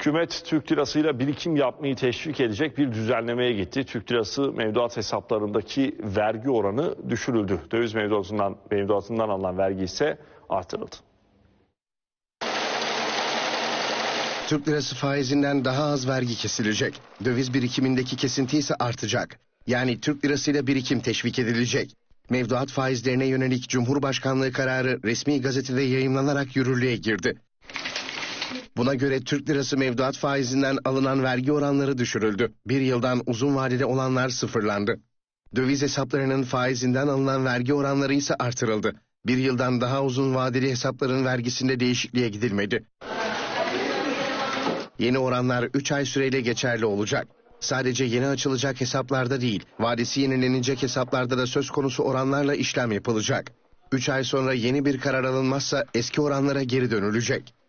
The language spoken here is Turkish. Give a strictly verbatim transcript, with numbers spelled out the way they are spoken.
Hükümet Türk lirasıyla birikim yapmayı teşvik edecek bir düzenlemeye gitti. Türk lirası mevduat hesaplarındaki vergi oranı düşürüldü. Döviz mevduatından, mevduatından alınan vergi ise artırıldı. Türk lirası faizinden daha az vergi kesilecek. Döviz birikimindeki kesinti ise artacak. Yani Türk lirasıyla birikim teşvik edilecek. Mevduat faizlerine yönelik Cumhurbaşkanlığı kararı resmi gazetede yayımlanarak yürürlüğe girdi. Buna göre Türk lirası mevduat faizinden alınan vergi oranları düşürüldü. Bir yıldan uzun vadeli olanlar sıfırlandı. Döviz hesaplarının faizinden alınan vergi oranları ise artırıldı. Bir yıldan daha uzun vadeli hesapların vergisinde değişikliğe gidilmedi. Yeni oranlar üç ay süreyle geçerli olacak. Sadece yeni açılacak hesaplarda değil, vadesi yenilenecek hesaplarda da söz konusu oranlarla işlem yapılacak. üç ay sonra yeni bir karar alınmazsa eski oranlara geri dönülecek.